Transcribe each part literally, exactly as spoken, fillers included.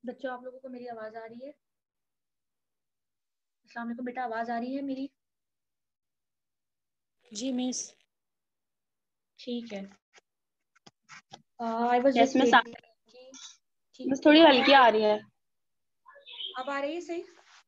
बच्चों, आप लोगों को मेरी आवाज आ रही है? अस्सलाम वालेकुम बेटा, आवाज आ रही है मेरी? जी मिस। ठीक है। I was yes just miss. Waiting कि मिस थोड़ी हल्की आ रही है। अब आ रही है सही?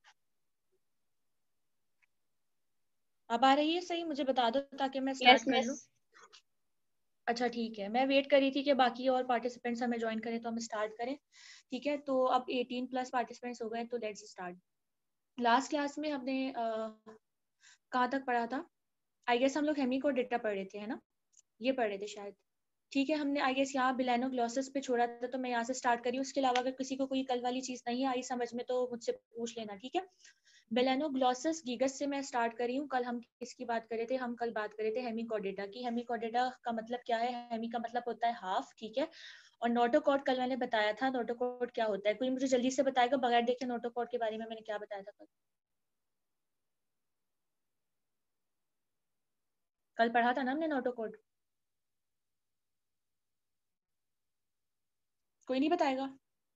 अब आ रही है सही? मुझे बता दो ताकि मैं स्टार्ट यस कर मिस। लूं। अच्छा ठीक है, मैं वेट कर रही थी कि बाकी और पार्टिसिपेंट्स हमें ज्वाइन करें तो हम स्टार्ट करें। ठीक है, तो अब अठारह प्लस पार्टिसिपेंट्स हो गए तो लेट्स स्टार्ट। लास्ट क्लास में हमने कहाँ तक पढ़ा था? आई गेस हम लोग हेमी को डेटा पढ़ रहे थे, है ना? ये पढ़ रहे थे शायद। ठीक है, हमने आई गेस यहाँ बिलेनोग्लोसिस पे छोड़ा था, तो मैं यहाँ से स्टार्ट करी हूँ। उसके अलावा अगर किसी को कोई कल वाली चीज नहीं आई समझ में तो मुझसे पूछ लेना, ठीक है? बेलेनोग्लोसिस गीगस से मैं स्टार्ट करी हूँ। कल हम किसकी बात कर रहे थे? हम कल बात कर रहे थे हेमिकोडेटा की। हेमिकोडेटा का मतलब क्या है? हेमी का मतलब होता है हाफ, ठीक है? और नोटोकॉड कल मैंने बताया था। नोटोकॉड क्या होता है? कोई मुझे जल्दी से बताएगा बगैर देखे नोटोकॉड के बारे में मैंने क्या बताया था कल? कल पढ़ा था ना हमने नोटोकॉड? कोई नहीं बताएगा?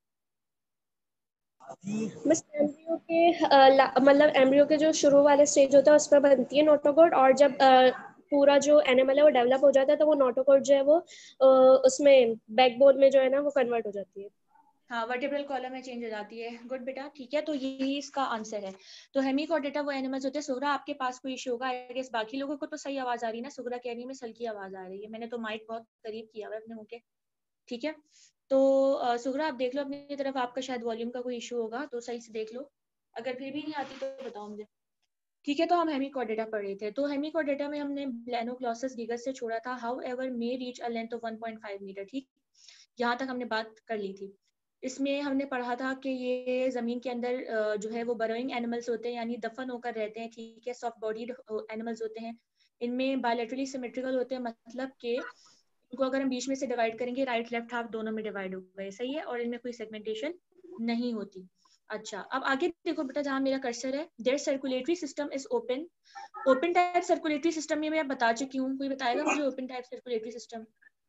बस एम्ब्रियो के अ, मतलब एम्ब्रियो के जो शुरू वाले स्टेज होता है उस पर बनती है नोटोकॉड, और जब अ, पूरा जो एनिमल है वो डेवलप हो जाता है तो वो नोटोकॉड जो है वो अ, उसमें बैकबोन में जो है ना वो कन्वर्ट हो जाती है। हाँ, वर्टिब्रल कॉलम में चेंज हो जाती है। गुड बेटा, ठीक है, तो यही इसका आंसर है। तो हेमिकोडेटा वो एनिमल्स होते हैं। सुगरा, आपके पास कोई इशू होगा? आई गेस बाकी लोगों को तो सही आवाज आ रही है ना? सुगरा कह रही है मैं हल्की आवाज आ रही है। मैंने तो माइक बहुत करीब किया हुआ है अपने मुंह के, ठीक है? तो uh, सुगरा आप देख लो अपनी तरफ, आपका शायद वॉल्यूम का कोई इशू होगा तो सही से देख लो। अगर फिर भी नहीं आती तो बताओ मुझे, ठीक है? तो हम हेमिकोडेटा पढ़ रहे थे। तो हेमिकोडेटा में हमने ब्लेनोग्लोसस गिगस से छोड़ा था। However may reach a length of one point five metre, ठीक? यहाँ तक हमने बात कर ली थी। इसमें हमने पढ़ा था कि ये जमीन के अंदर जो है वो बरोइंग एनिमल्स होते हैं, यानी दफन होकर रहते हैं, ठीक है? सॉफ्ट बॉडीड एनिमल्स होते हैं। इनमें बायलैटरली सिमेट्रिकल होते हैं, मतलब कि इनको अगर हम बीच में से डिवाइड करेंगे, राइट लेफ्ट हाफ दोनों में डिवाइड हो गए, सही है? और इनमें कोई सेगमेंटेशन नहीं होती। अच्छा, अब आगे देखो बेटा, जहां मेरा कर्सर है, there circulatory system is open. Open type circulatory system में मैं बता चुकी हूँ। कोई बताएगा मुझे open type circulatory system?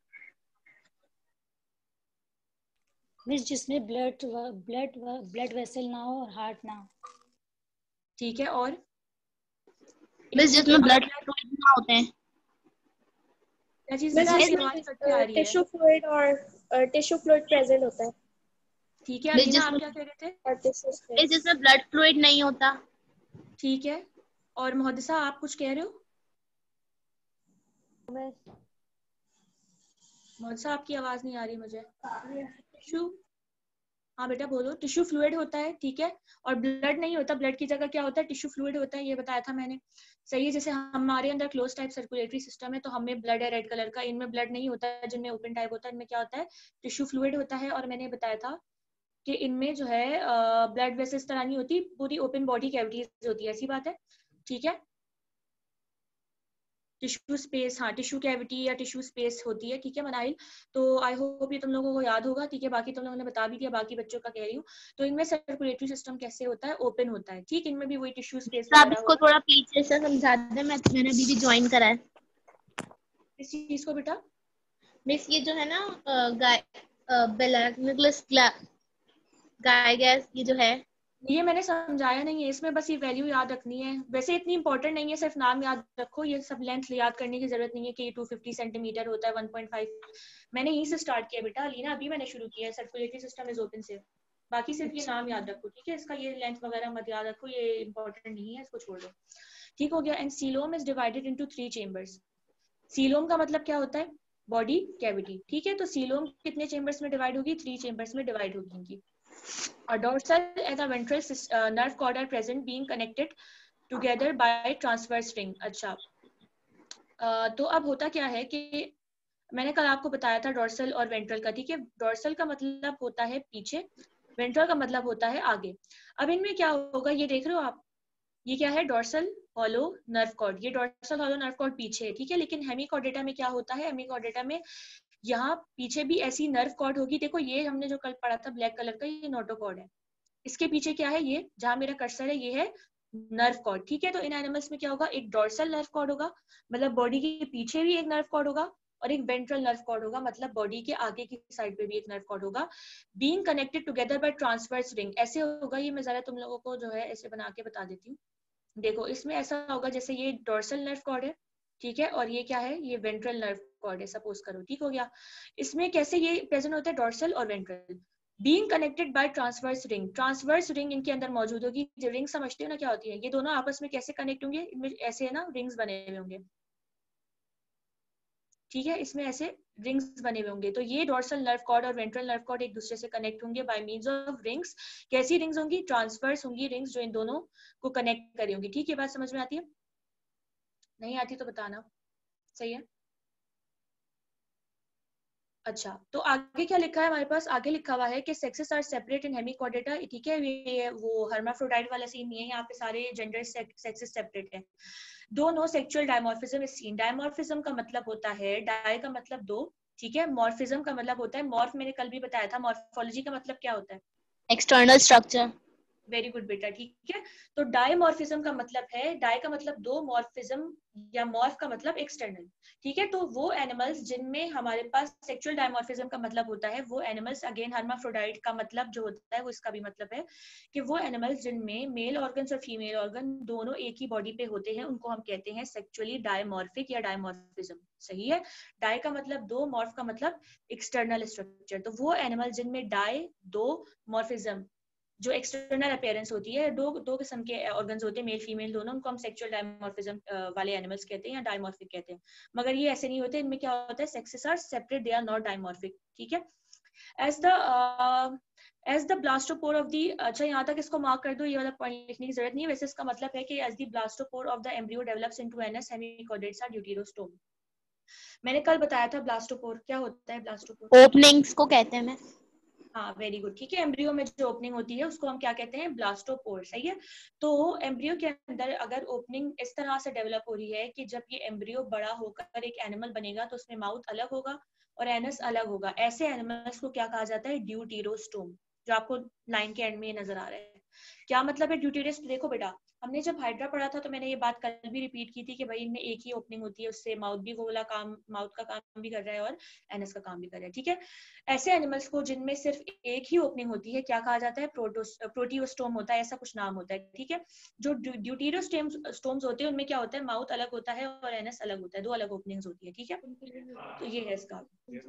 Miss जिसमें ब्लड ब्लड ब्लड वेसल ना हो और हार्ट ना हो। ठीक है, और मिस जिसमें ब्लड फ्लूइड ना होते हैं। क्या चीज बस बेटा? आपकी जिसमें आवाज कट के आ रही है। टिश्यू फ्लूइड और टिश्यू फ्लूइड प्रेजेंट होता है। ठीक है मिस अलीना, आप जिसमें क्या कह रहे थे? और टिश्यू मिस स्पेस। जिसमें ब्लड फ्लूइड नहीं होता। ठीक है, और मुहद्दिसा आप कुछ कह रहे हो? मुहद्दिसा आपकी आवाज नहीं आ रही मुझे। टिश्यू, हाँ बेटा बोलो। टिश्यू फ्लूइड होता है, ठीक है? और ब्लड नहीं होता। ब्लड की जगह क्या होता है? टिश्यू फ्लूइड होता है, ये बताया था मैंने, सही है? जैसे हमारे अंदर क्लोज टाइप सर्कुलेटरी सिस्टम है तो हमें ब्लड है रेड कलर का, इनमें ब्लड नहीं होता है। जिनमें ओपन टाइप होता है इनमें क्या होता है? टिश्यू फ्लूइड होता है। और मैंने बताया था कि इनमें जो है ब्लड वेसल्स तरह नहीं होती, पूरी ओपन बॉडी कैविटीज होती है, ऐसी बात है, ठीक है? टिश्यू स्पेस, हाँ टिश्यू कैविटी या टिश्यू स्पेस होती है, ठीक है मनाइल? तो आई होप ये तुम लोगों को याद होगा, ठीक है? बाकी तुम लोगों ने बता भी दिया, बाकी बच्चों का कह रही हूँ। तो इनमें सर्कुलेटरी सिस्टम कैसे होता है? ओपन होता है, ठीक? इनमें भी वही टिश्यू स्पेस तो आप वगैरह इसको होगा। थोड़ा पीछे से समझा दें, मैं मैंने अभी भी ज्वाइन करा है। इस चीज को बेटा, मिस ये जो है ना गाय बेलेनोग्लोसस गाय गैस ये जो है। ये मैंने समझाया नहीं है, इसमें बस ये वैल्यू याद रखनी है। वैसे इतनी इंपॉर्टेंट नहीं है, सिर्फ नाम याद रखो। ये सब लेंथ याद करने की जरूरत नहीं है कि ये टू फिफ्टी सेंटीमीटर होता है, वन पॉइंट फाइव। मैंने यहीं से स्टार्ट किया बेटा अलीना, अभी मैंने शुरू किया है। सर्कुलेटरी सिस्टम इज ओपन से। बाकी सिर्फ ये नाम याद रखो, ठीक है? इसका ये लेंथ वगैरह मत याद रखो, ये इंपॉर्टेंट नहीं है, इसको छोड़ दो, ठीक हो गया? And coelom is divided into three chambers. Coelom का मतलब क्या होता है? बॉडी कैविटी, ठीक है? तो सीलोम कितने चेम्बर्स में डिवाइड होगी? थ्री चेम्बर्स में डिवाइड होगी। A dorsal and a ventral uh, nerve cord are present, being connected together by transverse ring. अच्छा, uh, तो अब होता क्या है कि मैंने कल आपको बताया था डोर्सल और वेंट्रल का, ठीक है? डोर्सल का मतलब होता है पीछे, वेंट्रल का मतलब होता है आगे। अब इनमें क्या होगा ये देख रहे हो आप? ये क्या है? Dorsal hollow nerve cord. ये डोर्सल हॉलो नर्व कॉर्ड पीछे है, ठीक है? लेकिन हेमिकोडेटा में क्या होता है? हेमिकोडेटा में यहाँ पीछे भी ऐसी नर्व कॉर्ड होगी। देखो ये हमने जो कल पढ़ा था ब्लैक कलर का, ये नोटोकॉर्ड है। इसके पीछे क्या है? ये जहां मेरा कर्सर है ये है नर्व कॉर्ड, ठीक है? तो इन एनिमल्स में क्या होगा? एक डोर्सल नर्व कॉर्ड होगा, मतलब बॉडी के पीछे भी एक नर्व कॉर्ड होगा, और एक वेंट्रल नर्व कॉर्ड होगा, मतलब बॉडी के आगे की साइड पे भी एक नर्व कॉर्ड होगा, being connected together by transverse ring. ऐसे होगा, ये मैं जरा तुम लोगों को जो है ऐसे बना के बता देती हूँ। देखो इसमें ऐसा होगा जैसे ये डोर्सल नर्व कॉर्ड है, ठीक है, और ये क्या है, ये वेंट्रल नर्व कॉर्ड है, सपोज करो, ठीक हो गया। इसमें कैसे ये प्रेजेंट होता है, डोर्सल और ventral, being connected by transverse ring. Transverse ring इनके अंदर मौजूद होगी। जो रिंग समझते हो ना क्या होती है, ये दोनों आपस में कैसे कनेक्ट होंगे, इनमें ऐसे है ना रिंग्स बने हुए होंगे, ठीक है, इसमें ऐसे रिंग्स बने हुए होंगे। तो ये डोर्सल नर्व कॉर्ड और वेंट्रल नर्व कॉर्ड एक दूसरे से कनेक्ट होंगे बाय मींस ऑफ रिंग्स। कैसी रिंग्स होंगी, ट्रांसवर्स होंगी रिंग्स, जो इन दोनों को कनेक्ट करी होंगी। ठीक है, बात समझ में आती है, नहीं आती तो बताना, सही है। अच्छा, तो आगे क्या लिखा है हमारे पास, आगे लिखा हुआ है कि sexes are separate in Hemichordata, ठीक है, ये वो हर्माफ्रोडाइट वाला सीन नहीं है, यहाँ पे सारे जेंडर सेक्सेस सेपरेट है। Though no sexual dimorphism is seen. Dimorphism का मतलब होता है, डाय का मतलब दो, ठीक है, मॉर्फिज्म का मतलब होता है, मॉर्फ मैंने कल भी बताया था, मॉर्फोलॉजी का मतलब क्या होता है, एक्सटर्नल स्ट्रक्चर। वेरी गुड बेटा, ठीक है। तो डायमॉर्फिज्म का मतलब है, डाय का मतलब दो, मॉर्फिज्म या मॉर्फ का मतलब एक्सटर्नल, ठीक है। तो वो एनिमल्स जिनमें हमारे पास सेक्सुअल डायमॉर्फिज्म का मतलब होता है, वो एनिमल्स, अगेन हर्माफ्रोडाइट का मतलब जो होता है वो इसका भी मतलब है कि वो एनिमल्स जिनमें मेल ऑर्गन्स और फीमेल ऑर्गन दोनों एक ही बॉडी पे होते हैं, उनको हम कहते हैं सेक्सुअली डायमॉर्फिक या डायमॉर्फिज्म, सही है। डाय का मतलब दो, मॉर्फ का मतलब एक्सटर्नल स्ट्रक्चर। तो वो एनिमल जिनमें डाय, दो, मॉर्फिज्म जो एक्सटर्नल अपीयरेंस होती है, दो दो किस्म के ऑर्गन्स होते हैं, मेल फीमेल दोनों, उनको हम सेक्सुअल डायमॉर्फिज्म वाले एनिमल्स कहते हैं या डायमॉर्फिक कहते हैं। मगर ये ऐसे नहीं होते, इनमें क्या होता है, sexes are separate, they are not dimorphic, ठीक है। As the as the blastopore of the, अच्छा यहाँ तक इसको मार्क कर दो, ये वाला पॉइंट लिखने की जरूरत नहीं है, वैसे इसका मतलब है कि as the blastopore of the embryo develops into anus hemichordates are deuterostome. मैंने कल बताया था ब्लास्टोपोर क्या होता है, ब्लास्टोपोर ओपनिंग्स को कहते हैं मैं। हाँ वेरी गुड, ठीक है। एम्ब्रियो में जो ओपनिंग होती है उसको हम क्या कहते हैं, ब्लास्टोपोर, सही है। तो एम्ब्रियो के अंदर अगर ओपनिंग इस तरह से डेवलप हो रही है कि जब ये एम्ब्रियो बड़ा होकर एक एनिमल बनेगा तो उसमें माउथ अलग होगा और एनस अलग होगा, ऐसे एनिमल्स को क्या कहा जाता है, ड्यूटेरोस्टोम, जो आपको लाइन के एंड में नजर आ रहा है। क्या मतलब है ड्यूटेरस, देखो बेटा, हमने जब हाइड्रा पढ़ा था तो मैंने ये बात कल भी रिपीट की थी कि भाई इनमें एक ही ओपनिंग होती है, उससे माउथ भी वो वाला काम, माउथ का काम भी कर रहा है और एनस का काम भी कर रहा है, ठीक है। ऐसे एनिमल्स को जिनमें सिर्फ एक ही ओपनिंग होती है क्या कहा जाता है, प्रोटोस प्रोटियोस्टोम होता है, ऐसा कुछ नाम होता है, ठीक है। जो ड्यूटेरोस्टोम्स होते हैं उनमें क्या होता है, माउथ अलग होता है और एनस अलग होता है, दो अलग ओपनिंग्स होती है, ठीक है। तो ये है इसका।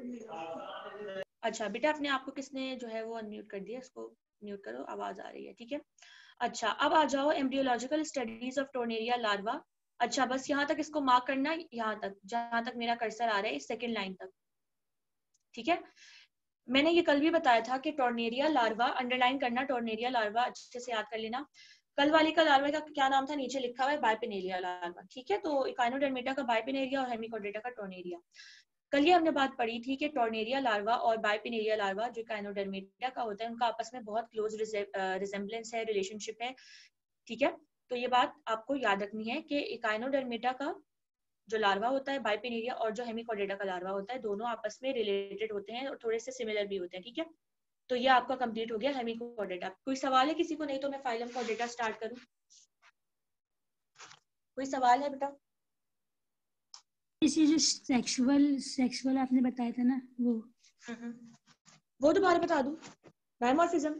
अच्छा बेटा, अपने आप को किसने जो है वो अनम्यूट कर दिया, इसको म्यूट करो, आवाज आ रही है, ठीक है। अच्छा, अब आ जाओ embryological studies of tornaria larva. अच्छा, बस यहाँ तक इसको मार्क करना, यहाँ तक जहां तक मेरा कर्सर आ रहा है, इस सेकंड लाइन तक, ठीक है। मैंने ये कल भी बताया था कि टोर्नेरिया लार्वा, अंडरलाइन करना, टोर्नेरिया लार्वा अच्छे से याद कर लेना। कल वाली का लार्वा का क्या नाम था, नीचे लिखा हुआ है, बाइपिनेरिया लार्वा, ठीक है। तो इकाइनोडर्मेटा का बाइपिनेरिया और हेमिकोडेटा का टोर्नेरिया। कल ये हमने बात पढ़ी थी कि टोर्नेरिया लार्वा और बाइपिनेरिया लार्वा जो काइनोडर्मेटा का होता है, उनका आपस में बहुत क्लोज रिजेम्बलेंस है, रिलेशनशिप है, ठीक है। तो ये बात आपको याद रखनी है कि इकाइनोडर्मेटा का जो लार्वा होता है, बाइपिनेरिया, और जो हेमिकोडेटा का लार्वा होता है, दोनों आपस में रिलेटेड होते हैं और थोड़े से सिमिलर भी होते हैं, ठीक है। तो ये आपका कंप्लीट हो गया हेमिकोडेटा। कोई सवाल है किसी को, नहीं तो मैं फाइलम कोडेटा स्टार्ट करूं। कोई सवाल है बेटा? इसी जो सेक्सुअल सेक्सुअल आपने बताया था ना, वो वो दोबारा बता दूं, डायमॉर्फिज्म।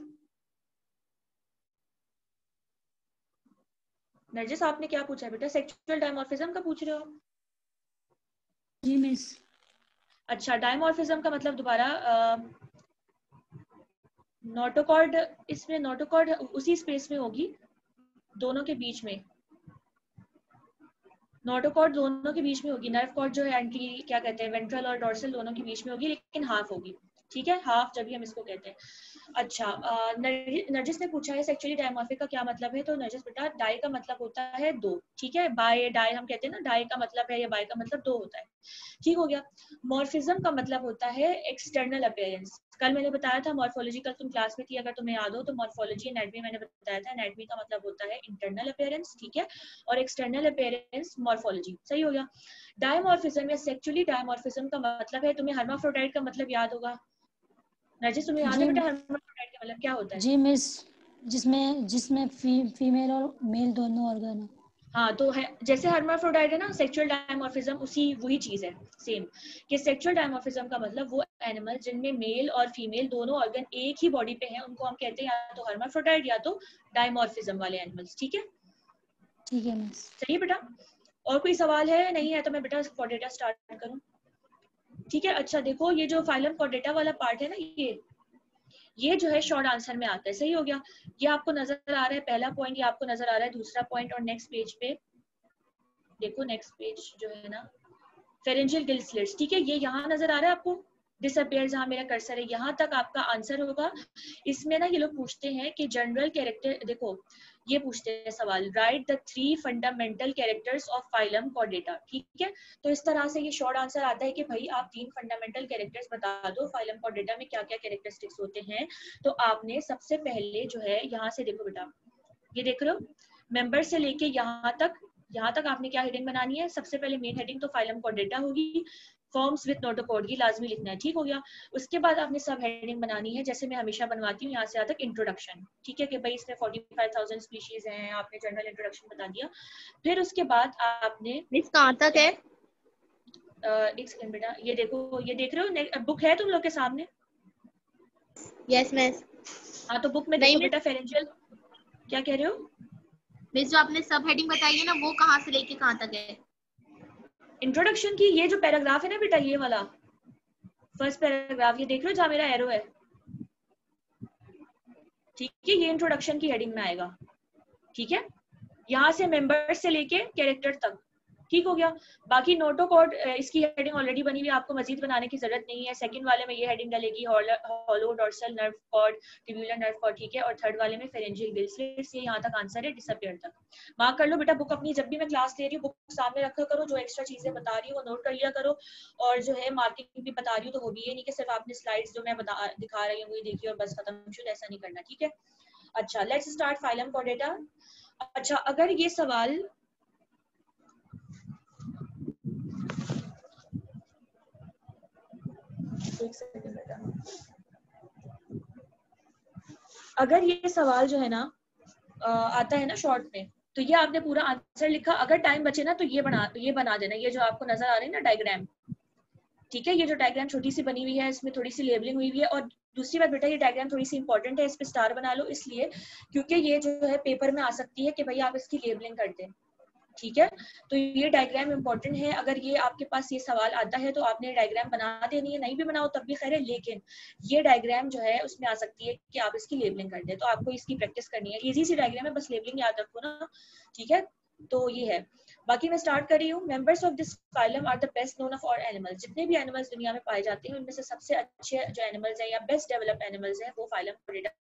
नरजिस आपने क्या पूछा है बेटा, सेक्सुअल डायमॉर्फिज्म का पूछ रहे हो? जी मिस। अच्छा, डायमॉर्फिज्म का मतलब दोबारा, नोटोकॉर्ड, इसमें नोटोकॉर्ड उसी स्पेस में होगी दोनों के बीच में, नोटोकॉर्ड दोनों के बीच में होगी, नर्व कॉर्ड जो है एंटी क्या कहते हैं, वेंट्रल और डोर्सल दोनों के बीच में होगी, लेकिन हाफ होगी, ठीक है, हाफ जब भी हम इसको कहते हैं। अच्छा, नरजिस ने पूछा है सेक्सुअली डायमॉर्फिक का क्या मतलब है, तो नरजिस बेटा, डाई का मतलब होता है दो, ठीक है, बाय डाई हम कहते हैं ना, डाई का मतलब है या बाय का मतलब दो होता है, ठीक हो गया। मॉर्फिज्म का मतलब होता है एक्सटर्नल अपीयरेंस। कल मैंने बताया था मॉर्फोलॉजी, कल तुम क्लास में थी, अगर तुम्हें याद हो तो मॉर्फोलॉजी एनाटॉमी मैंने बताया था, एनाटॉमी का मतलब होता है इंटरनल अपीयरेंस, ठीक है, और एक्सटर्नल अपीयरेंस मॉर्फोलॉजी, सही हो गया। डायमॉर्फिज्म या सेक्सुअली डायमॉर्फिज्म का मतलब है, तुम्हें हर्माफ्रोडाइट का मतलब याद होगा, नरजिस तुम्हें याद है बेटा हर्माफ्रोडाइट का मतलब क्या होता है? जी मिस, जिसमें जिसमें फी, फीमेल और मेल दोनों ऑर्गन हो। हाँ तो है जैसे हर्माफ्रोडाइट है ना, सेक्सुअल डायमॉर्फिज्म उसी वही चीज है सेम, कि सेक्सुअल डायमॉर्फिज्म का मतलब वो एनिमल जिनमें मेल और फीमेल दोनों ऑर्गन एक ही बॉडी पे हैं उनको हम कहते हैं या तो हर्माफ्रोडाइट या तो डायमॉर्फिज्म वाले एनिमल्स। ठीक है, ठीक है मिस। सही है बेटा। और कोई सवाल है? नहीं है तो मैं बेटा कॉर्डेटा स्टार्ट करूं। ठीक है, अच्छा देखो ये जो फाइलम कॉर्डेटा वाला पार्ट है ना, ये ये जो है शॉर्ट आंसर में आता है। सही हो गया, ये आपको नजर आ रहा है पहला पॉइंट, ये आपको नजर आ रहा है दूसरा पॉइंट। और नेक्स्ट पेज पे देखो, नेक्स्ट पेज जो है ना फेरेंजियल गिल स्लिट्स, ठीक है, ये यहाँ नजर आ रहा है आपको, डिसअपियर जहाँ मेरा कर्सर है, यहाँ तक आपका आंसर होगा। इसमें ना ये लोग पूछते हैं कि जनरल कैरेक्टर, देखो ये पूछते हैं सवाल, write the three fundamental characters of phylum Chordata. ठीक है, तो इस तरह से ये शॉर्ट आंसर आता है कि भाई आप तीन फंडामेंटल कैरेक्टर्स बता दो फाइलम कॉर्डेटा में क्या क्या कैरेक्टरिस्टिक्स होते हैं। तो आपने सबसे पहले जो है यहाँ से देखो बेटा, ये देख रहे हो मेंबर से लेके यहाँ तक, यहाँ तक आपने क्या हेडिंग बनानी है, सबसे पहले मेन हेडिंग तो फाइलम कॉर्डेटा होगी, फॉर्म्स विद नोटोकॉर्ड ये लाजमी लिखना है। ठीक हो गया, उसके बाद आपने सब हेडिंग बनानी है जैसे मैं हमेशा बनवाती हूँ यहाँ से यहाँ तक इंट्रोडक्शन। ठीक है, कि भाई इसमें पैंतालीस हज़ार स्पीशीज हैं, आपने जनरल इंट्रोडक्शन बता दिया। फिर उसके बाद आपने मिस कहाँ तक है? एक सेकंड बेटा, ये देखो, ये देख रहे हो बुक है तुम लोग के सामने? Yes miss. हाँ तो बुक में देखो बेटा फेरेंजियल, क्या कह रहे हो मिस? जो आपने सब हेडिंग बताई है ना वो कहाँ से लेके कहाँ तक है? इंट्रोडक्शन की ये जो पैराग्राफ है ना बेटा, ये वाला फर्स्ट पैराग्राफ, ये देख रहे हो जहाँ मेरा एरो है, ठीक है, ये इंट्रोडक्शन की हेडिंग में आएगा। ठीक है, यहाँ से मेंबर्स से लेके कैरेक्टर तक। ठीक हो गया, बाकी नोटोकॉर्ड इसकी हेडिंग ऑलरेडी बनी हुई है, आपको मजीद बनाने की जरूरत नहीं है। सेकंड वाले में ये हेडिंग डलेगी hollow dorsal nerve cord, tubular nerve cord. ठीक है, और थर्ड वाले में फेरेंजियल गिल स्लिट्स। ये यहाँ तक आंसर है, डिसअपियर तक। मार्क कर लो बेटा, बुक अपनी जब भी मैं क्लास ले रही हूँ बुक सामने रखा करो, जो एक्स्ट्रा चीजें बता रही हूँ वो नोट कर लिया करो, और जो है मार्किंग भी बता रही हूँ तो वो भी ये नहीं कि सिर्फ आपने स्लाइड्स जो मैं बता दिखा रही हूँ वही देखी और बस खत्म शुरू, ऐसा नहीं करना। ठीक है, अच्छा लेट्स स्टार्ट फाइलम कॉर्डेटा। अच्छा अगर ये सवाल एक सेकंड बेटा, अगर ये सवाल जो है ना आता है ना शॉर्ट में, तो ये आपने पूरा आंसर लिखा, अगर टाइम बचे ना तो ये बना ये बना देना, ये जो आपको नजर आ रही है ना डायग्राम। ठीक है, ये जो डायग्राम छोटी सी बनी हुई है इसमें थोड़ी सी लेबलिंग हुई हुई है। और दूसरी बात बेटा, ये डायग्राम थोड़ी सी इंपॉर्टेंट है, इस पे स्टार बना लो इसलिए क्योंकि ये जो है पेपर में आ सकती है कि भाई आप इसकी लेबलिंग कर दें। ठीक है, तो ये डायग्राम इंपॉर्टेंट है, अगर ये आपके पास ये सवाल आता है तो आपने डायग्राम बना देनी है, नहीं भी बनाओ तब भी खैर है, लेकिन ये डायग्राम जो है उसमें आ सकती है कि आप इसकी लेबलिंग कर दें, तो आपको इसकी प्रैक्टिस करनी है। इजी सी डायग्राम है, बस लेबलिंग याद रखो ना। ठीक है, तो ये है, बाकी मैं स्टार्ट कर रही हूँ। Members of this phylum are the best known of all animals, जितने भी एनिमल्स दुनिया में पाए जाते हैं उनमें से सबसे अच्छे जो एनिमल्स हैं या बेस्ट डेवलप एनिमल्स हैं वो फाइलम कॉर्डेटा।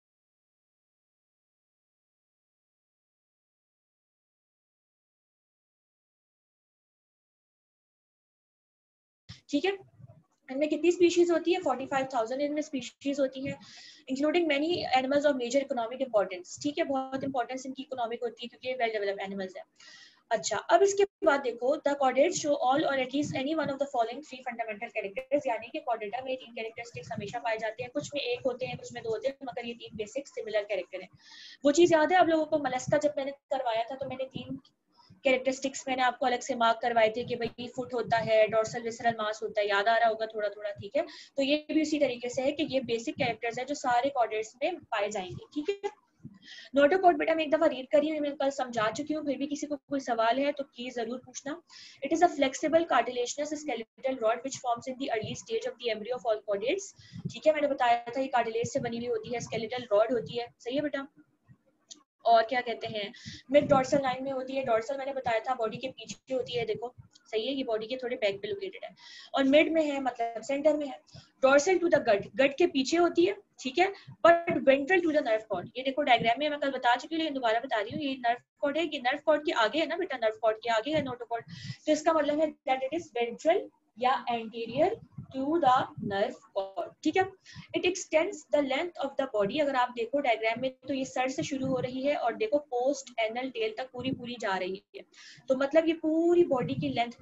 ठीक है, इनमें कितनी स्पीशीज होती है? पैंतालीस हज़ार इनमें स्पीशीज होती हैं, including many animals of major economic importance. ठीक है, बहुत इंपॉर्टेंस इनकी इकोनॉमिक होती है क्योंकि वेल डेवलप्ड एनिमल्स हैं। अच्छा, अब इसके बाद देखो, the chordates show all or at least any one of the following three fundamental characters, यानी कि कॉर्डेटा में तीन कैरेक्टरिस्टिक्स हमेशा पाए जाते हैं, कुछ में एक होते हैं कुछ में दो होते हैं, मगर ये तीन बेसिक सिमिलर कैरेक्टर हैं। वो चीज याद है आप लोगों को, मोलस्का जब मैंने करवाया था तो मैंने तीन कैरेक्टरिस्टिक्स मैंने आपको अलग से मार्क करवाए थे कि भाई फुट होता है, डोर्सल विसरल मास होता है, याद आ रहा होगा थोड़ा थोड़ा। ठीक है, तो ये भी उसी तरीके से है कि ये बेसिक कैरेक्टर्स हैं जो सारे कॉर्डेट्स में पाए जाएंगे। ठीक है, नोटोकॉर्ड बेटा मैं एक दफा रीड करी हूँ, मैं कल समझा चुकी हूँ, फिर भी किसी को कोई सवाल है तो प्लीज जरूर पूछना। It is a flexible cartilaginous skeletal rod which forms in the early stage of the embryo of all chordates. ठीक है, मैंने बताया था ये कार्टिलेज से बनी हुई होती है, स्केलेटल रॉड होती है। सही है बेटा, और क्या कहते हैं, मिड डोर्सल लाइन में होती है, डोर्सल मैंने बताया था बॉडी के पीछे होती है, देखो सही है, ये बॉडी के थोड़े बैक पे लोकेटेड है, और मिड में है मतलब सेंटर में है। Dorsal to the gut, gut के पीछे होती है। ठीक है, but ventral to the nerve cord, ये देखो डायग्राम में मैं कल बता चुकी हूँ लेकिन दोबारा बता रही हूँ, ये नर्व कॉर्ड है, ये नर्व कॉर्ड के आगे है ना बेटा, नर्व कॉर्ड के आगे है नोटोकॉर्ड, तो इसका मतलब है दैट इट इज वेंट्रल या anterior to the nerve cord. ठीक है, it extends the length of the body, अगर आप देखो डायग्राम में तो ये सर से शुरू हो रही है और देखो पोस्ट एनल टेल तक पूरी पूरी जा रही है, तो मतलब ये पूरी बॉडी की लेंथ में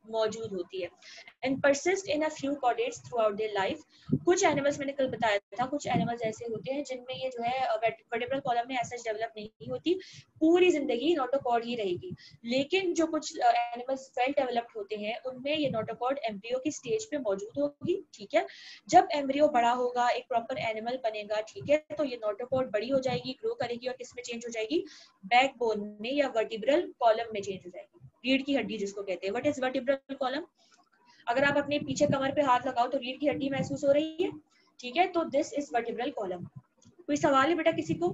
मौजूद होती है and persist in a few chordates throughout their life. कुछ एनिमल्स मैंने कल बताया था, कुछ एनिमल्स ऐसे होते हैं जिनमें ये जो है वर्टिब्रल कॉलम में ऐसा डेवलप नहीं होती, पूरी जिंदगी नोटोकॉर्ड ही रहेगी। लेकिन जो कुछ एनिमल्स वेल डेवलप्ड होते हैं उनमें ये नोटोकॉर्ड एम्ब्रियो की स्टेज पे मौजूद होगी, ठीक है। जब एम्ब्रियो बड़ा होगा, एक प्रॉपर एनिमल बनेगा, ठीक है, तो ये नोटोकॉर्ड बड़ी हो जाएगी, ग्रो करेगी और किस में चेंज हो जाएगी, बैकबोन में या वर्टिब्रल कॉलम में चेंज हो जाएगी, रीढ़ की हड्डी जिसको कहते हैं। What is vertebral column? अगर आप अपने पीछे कमर पे हाथ लगाओ तो रीढ़ की हड्डी महसूस हो रही है, ठीक है, तो दिस इज वर्टिब्रल कॉलम। कोई सवाल है बेटा किसी को?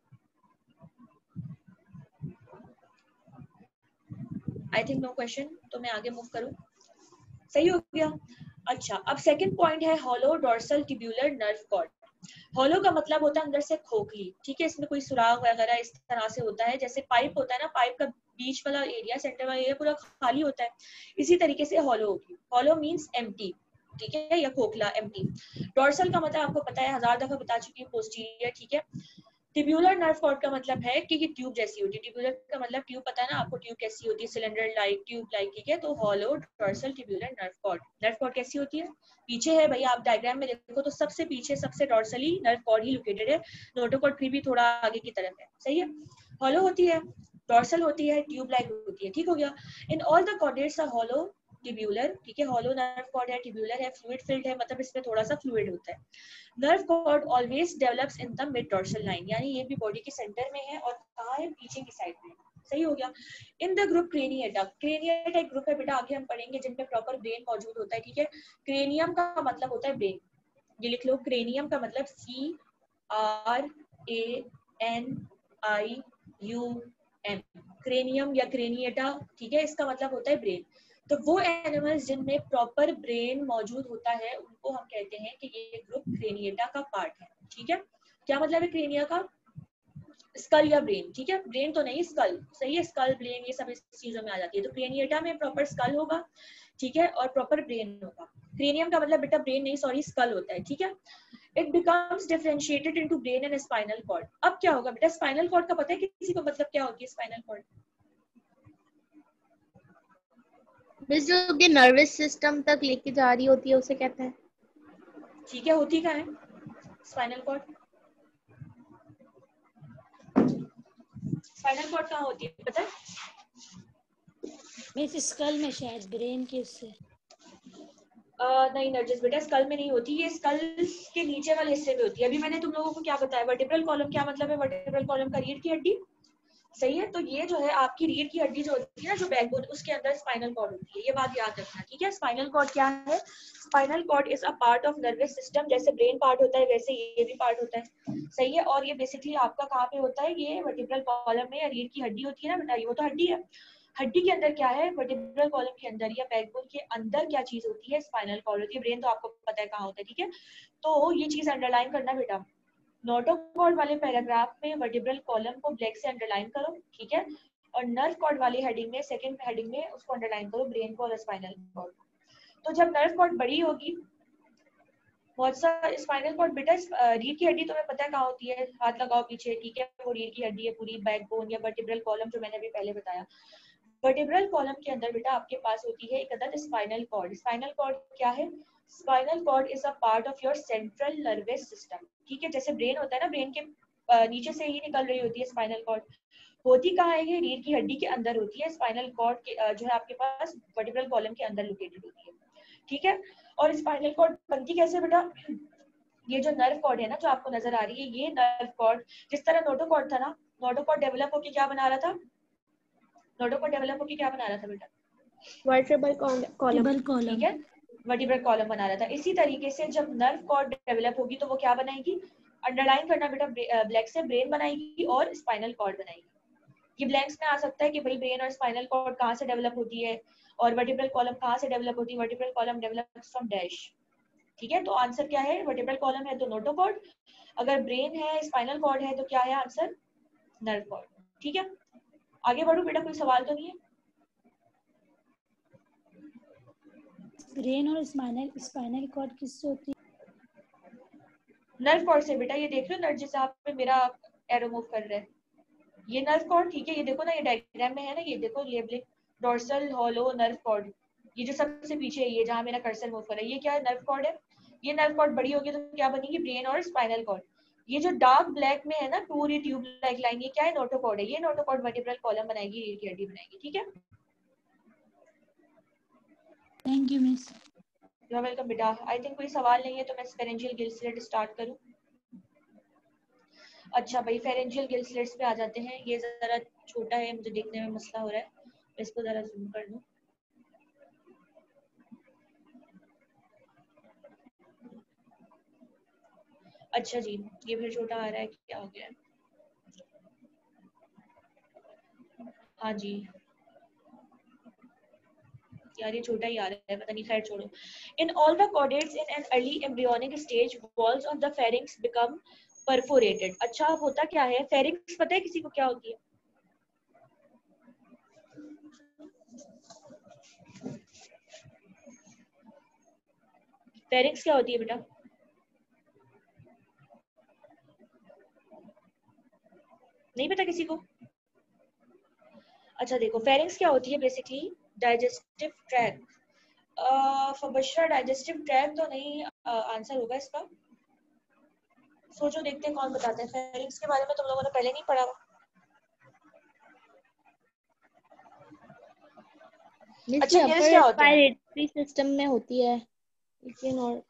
आई थिंक नो क्वेश्चन, तो मैं आगे मूव करूं। सही हो गया। अच्छा, अब सेकंड पॉइंट है hollow dorsal tubular nerve cord. Hollow का मतलब होता है अंदर से खोखली, ठीक है, इसमें कोई सुराग वगैरह इस तरह से होता है, जैसे पाइप होता है ना, पाइप का बीच वाला एरिया, सेंटर वाला एरिया पूरा खाली होता है, इसी तरीके से हॉलो होगी। हॉलो मींस एम्प्टी, ठीक है, या खोखला, एम्प्टी। डोर्सल का मतलब आपको पता है, हजार दफा बता चुकी हूँ, पोस्टीरियर, ठीक है। ट्यूबुलर नर्व कॉर्ड का मतलब है कि ये ट्यूब जैसी होती है। ट्यूबुलर का मतलब ट्यूब, पता है ना आपको ट्यूब कैसी होती है, सिलेंडर लाइक, ट्यूब लाइक, ठीक है। तो hollow dorsal tubular nerve cord. Nerve cord कैसी होती है? पीछे है भैया, आप डायग्राम में देखो तो सबसे पीछे, सबसे डोर्सली नर्व कॉर्ड ही लोकेटेड है, नोटोकॉर्ड फिर भी थोड़ा आगे की तरफ है, सही है। हॉलो होती है, डोर्सल होती है, ट्यूब लाइक होती है, ठीक हो गया। In all the chordates are hollow tubular, ठीक है। हॉलो नर्व कॉर्ड है, ट्यूबुलर है, फ्लूइड फिल्ड है, मतलब इसमें थोड़ा सा फ्लूइड होता है। Nerve cord always develops in the mid dorsal line, यानी ये भी बॉडी के सेंटर में है और कहाँ है, पीछे की साइड में, सही हो गया। In the group Craniata, Craniata एक ग्रुप है बेटा, आगे हम पढ़ेंगे, जिनमें प्रॉपर ब्रेन मौजूद होता है, ठीक है। क्रेनियम का मतलब होता है ब्रेन, ये लिख लो, क्रेनियम का मतलब C R A N I U M, cranium या क्रेनिएटा, ठीक है, इसका मतलब होता है ब्रेन। तो वो एनिमल्स जिनमें प्रॉपर ब्रेन मौजूद होता है उनको हम कहते हैं कि ये ग्रुप क्रेनिएटा का पार्ट है, ठीक है। क्या मतलब है क्रेनिया का? स्कल या ब्रेन, ठीक है, ब्रेन तो नहीं, स्कल, सही है, स्कल ब्रेन ये सब इस चीजों में आ जाती है। तो क्रेनिएटा में प्रॉपर स्कल होगा, ठीक है, और प्रॉपर ब्रेन होगा। क्रेनियम का मतलब बेटा ब्रेन नहीं, सॉरी, स्कल होता है, ठीक है। It becomes differentiated into brain and spinal cord. अब क्या होगा बेटा, स्पाइनल कॉर्ड का पता है किसी को, मतलब क्या होती है स्पाइनल कॉर्ड? जो कि नर्वस सिस्टम तक लेके जा रही होती है उसे कहते हैं, ठीक है। होती क्या है स्पाइनल कॉर्ड? स्पाइनल कॉर्ड कहाँ होती है पता है? मिस स्कल में, शायद ब्रेन के उससे। Uh, नहीं नर्जिस बेटा, स्कल में नहीं होती, ये स्कल के नीचे वाले हिस्से में होती है। अभी मैंने तुम लोगों को क्या बताया, वर्टिब्रल कॉलम क्या मतलब है, वर्टिब्रल कॉलम का रीढ़ की हड्डी, सही है। तो ये जो है आपकी रीढ़ की हड्डी जो होती है ना, जो बैकबोन, उसके अंदर स्पाइनल कॉर्ड होती है, ये बात याद रखना, ठीक है। स्पाइनल कॉर्ड क्या है? Spinal cord is a part of nervous system, जैसे ब्रेन पार्ट होता है वैसे ये भी पार्ट होता है, सही है। और ये बेसिकली आपका कहाँ पे होता है, ये वर्टिब्रल कॉलम में, या रीढ़ की हड्डी होती है ना बेटा, ये वो तो हड्डी है। हड्डी के अंदर क्या है, वर्टिब्रल कॉलम के अंदर या बैकबोन के अंदर क्या चीज होती है, स्पाइनल कॉर्ड होती है। ब्रेन तो आपको पता है कहाँ होता है, ठीक है। तो ये चीज अंडरलाइन करना बेटा, नोटोकॉर्ड वाले पैराग्राफ में वर्टिब्रल कॉलम को ब्लैक से अंडरलाइन करो, ठीक है। और नर्व कॉर्ड वाली हेडिंग में, सेकंड हेडिंग में, उसको अंडरलाइन करो ब्रेन को और स्पाइनल कॉर्ड। तो जब नर्व कॉर्ड बड़ी होगी, बहुत सा स्पाइनल कॉर्ड बेटा, रीढ़ की हड्डी तुम्हें पता है कहाँ होती है, हाथ लगाओ पीछे, ठीक है, वो रीढ़ की हड्डी है पूरी, बैकबोन या वर्टिब्रल कॉलम जो मैंने अभी पहले बताया। वर्टिब्रल कॉलम के अंदर बेटा आपके पास होती है एक अदद स्पाइनल कॉर्ड। स्पाइनल कॉर्ड क्या है? Spinal cord is a part of your central nervous system, ठीक है। जैसे ब्रेन होता है ना, ब्रेन के नीचे से ही निकल रही होती है स्पाइनल कॉर्ड, होती कहाँ है ये, रीढ़ की हड्डी के अंदर होती है। स्पाइनल कॉर्ड के जो है आपके पास वर्टिब्रल कॉलम के अंदर लोकेटेड होती है, ठीक है। और स्पाइनल कॉर्ड बनती कैसे बेटा, ये जो नर्व कॉर्ड है ना, जो आपको नजर आ रही है, ये नर्व कॉर्ड जिस तरह नोटोकॉर्ड था ना, नोटोकॉर्ड डेवलप होकर क्या बना रहा था, नोटोकॉर्ड डेवलप होकर क्या बना रहा था बेटा, वर्टिब्रल कॉलम, ठीक है, वर्टिब्रल कॉलम बना रहा था। इसी तरीके से जब नर्व कॉर्ड डेवलप होगी तो वो क्या बनाएगी, अंडरलाइन करना बेटा, ब्लैक से, ब्रेन बनाएगी और स्पाइनल कॉर्ड बनाएगी। ये ब्लैंक्स में आ सकता है कि भाई ब्रेन और स्पाइनल कॉर्ड कहाँ से डेवलप होती है और वर्टिब्रल कॉलम कहाँ से डेवलप होती है, vertebral column develops from dash, ठीक है। तो आंसर क्या है, वर्टिब्रल कॉलम है तो नोटोकॉर्ड, अगर ब्रेन है, स्पाइनल कॉर्ड है तो क्या है आंसर, नर्व कॉर्ड, ठीक है। आगे बढ़ो बेटा, कोई सवाल तो नहीं है? ब्रेन और स्पाइनल स्पाइनल कॉर्ड किससे होती है? नर्व कॉर्ड से बेटा, ये देख लो नर्व जहाँ पे मेरा एरो मूव कर रहा है, ये नर्व कॉर्ड, ठीक है। ये देखो ना, ये डायग्राम में है ना, ये देखो labelling, dorsal hollow nerve cord, ये जो सबसे पीछे है, ये जहाँ मेरा कर्सर मूव कर रहा है, ये क्या है? नर्व कॉर्ड है। ये नर्व कॉर्ड बड़ी होगी तो क्या बनेगी? ब्रेन और स्पाइनल कॉर्ड। ये जो डार्क ब्लैक में है ना पूरी ट्यूब लाइक लाइन, ये क्या है? नोटोकॉर्ड है। ये नोटोकॉर्ड वर्टिब्रल कॉलम बनाएगी, रीढ़ की हड्डी बनाएगी। ठीक है, thank you miss. You are welcome बेटा। आई थिंक कोई सवाल नहीं है तो मैं फेरेंजियल गिल स्लिट स्टार्ट करूं। अच्छा भाई, फेरेंजियल गिल स्लिट्स पे आ जाते हैं। ये जरा छोटा है, मुझे देखने में मसला हो रहा है, इसको जरा जूम कर दूं। अच्छा जी, ये फिर छोटा आ रहा है, क्या हो गया? हाँ जी यार, ये छोटा ही आ रहा है, पता नहीं, खैर छोड़ो। In all the chordates in an early embryonic stage walls of the pharynx become perforated. अच्छा, अब होता क्या है? फेरिंक्स पता है किसी को क्या होती है? फेरिंक्स क्या होती है बेटा? नहीं पता किसी को? अच्छा देखो, फेरिंक्स क्या होती है? Basically digestive tract. फबशरा डाइजेस्टिव ट्रैक्ट तो नहीं आंसर uh, होगा इसका। सोचो, देखते हैं कौन बताते हैं। फेरिंक्स के बारे में तुम लोगों ने पहले नहीं पढ़ा? अच्छा, गिल्स क्या होते हैं? रेस्पिरेटरी सिस्टम में होती है लेकिन, और